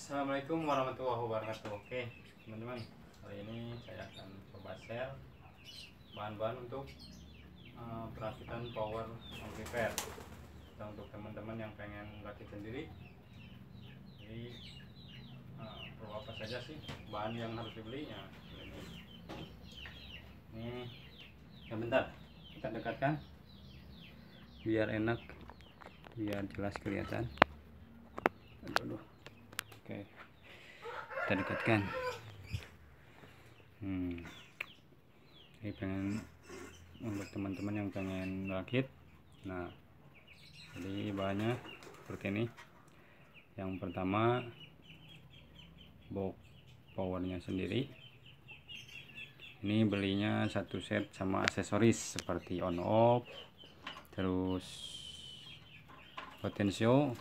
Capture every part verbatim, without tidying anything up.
Assalamualaikum warahmatullahi wabarakatuh. Oke teman-teman, hari ini saya akan coba share bahan-bahan untuk uh, perakitan power amplifier. Dan untuk teman-teman yang pengen rakit sendiri, jadi uh, perlu apa saja sih bahan yang harus dibeli? Ya, ini. Ini ya, bentar kita dekatkan biar enak, biar jelas kelihatan. Aduh, aduh. Oke, kita dekatkan. Hmm, ini pengen untuk teman-teman yang pengen rakit. Nah, jadi bahannya seperti ini. Yang pertama, box powernya sendiri. Ini belinya satu set sama aksesoris seperti on off, terus potensio.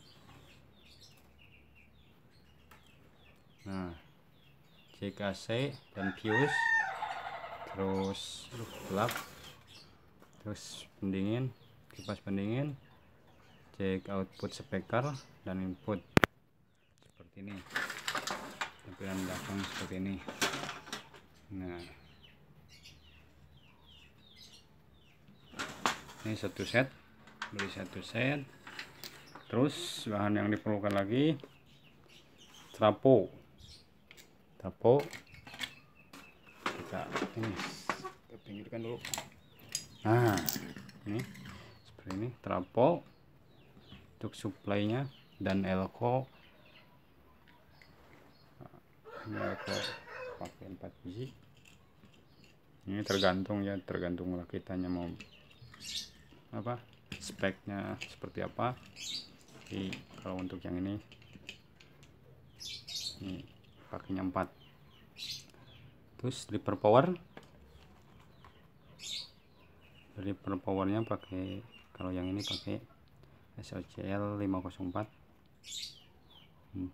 Nah, cek A C dan fuse, terus gelap, terus pendingin, kipas pendingin, cek output speaker dan input seperti ini. Tampilan belakang seperti ini. Nah, ini satu set, beli satu set. Terus bahan yang diperlukan lagi trapo. Trapo kita ini kita pinggirkan dulu. Nah, ini seperti ini trapo untuk supply-nya dan elko. Ini elko pakai empat biji. Ini tergantung ya, tergantung rakitannya mau apa, speknya seperti apa. Jadi kalau untuk yang ini ini pakainya empat. Terus dripper power, dripper powernya pakai, kalau yang ini pakai S O C L lima nol empat. hmm.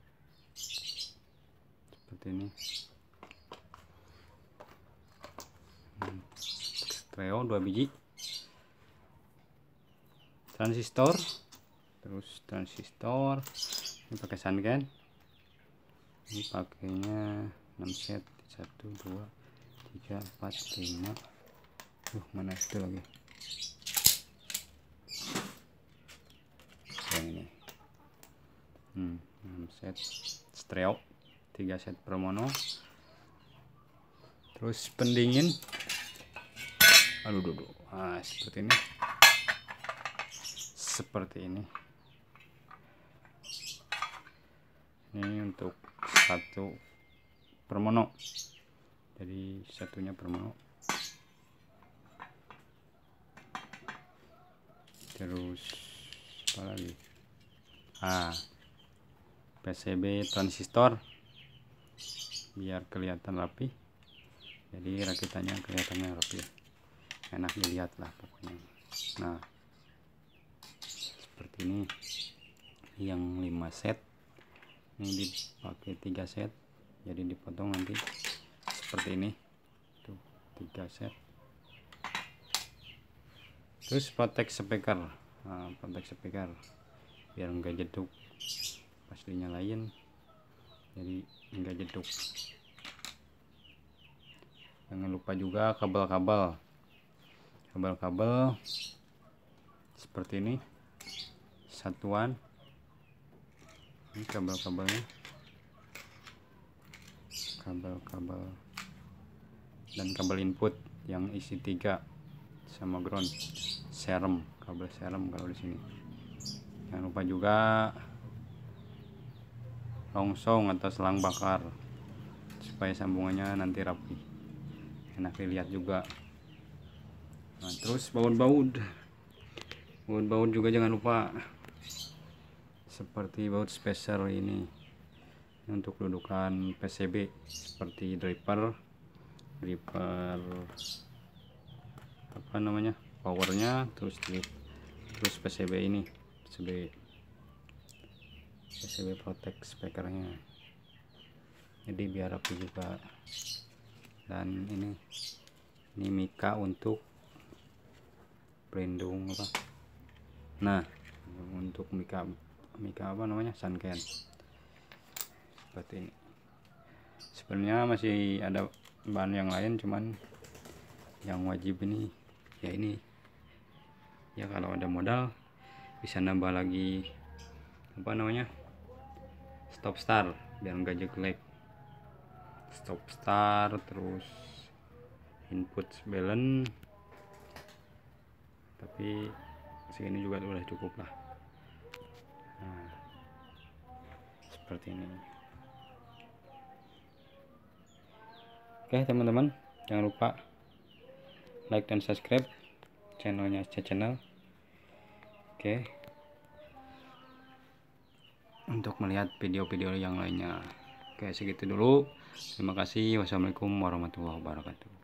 Seperti ini. hmm. Stereo dua biji, transistor, terus transistor ini pakai sunken. Ini pakainya enam set, satu dua tiga empat lima. Tuh, mana itu lagi yang ini. hmm, enam set stereo, tiga set per mono. Terus pendingin, aduh duduk, nah, seperti ini, seperti ini. Ini untuk satu per mono, jadi satunya per mono. Terus apa lagi? Ah, P C B transistor biar kelihatan rapi, jadi rakitannya kelihatannya rapi, enak dilihat lah pokoknya. Nah, seperti ini. Yang lima set ini dipakai tiga set, jadi dipotong nanti seperti ini. Tuh, tiga set. Terus protek speaker. Nah, protek speaker biar enggak jeduk pas dinyalain, jadi enggak jeduk. Jangan lupa juga kabel-kabel, kabel-kabel seperti ini, satuan. Ini kabel-kabelnya, kabel-kabel dan kabel input yang isi tiga sama ground, serem, kabel serem kalau di sini. Jangan lupa juga longsong atau selang bakar supaya sambungannya nanti rapi, enak dilihat juga. Nah, terus baut-baut, baut-baut juga jangan lupa, seperti baut spacer ini untuk dudukan P C B, seperti dripper, dripper apa namanya, powernya, terus drip, terus P C B ini, P C B P C B protect speakernya, jadi biar rapi juga. Dan ini ini mika untuk pelindung apa, nah untuk mika mika apa namanya, sunken. seperti ini. Sebenarnya masih ada bahan yang lain, cuman yang wajib ini ya ini ya, kalau ada modal bisa nambah lagi apa namanya stop start biar enggak jelek. Stop start, terus input balance, tapi segini juga udah cukup lah. Nah, seperti ini. Oke teman-teman, jangan lupa like dan subscribe channelnya C Channel. Oke, untuk melihat video-video yang lainnya. Oke, segitu dulu. Terima kasih. Wassalamualaikum warahmatullahi wabarakatuh.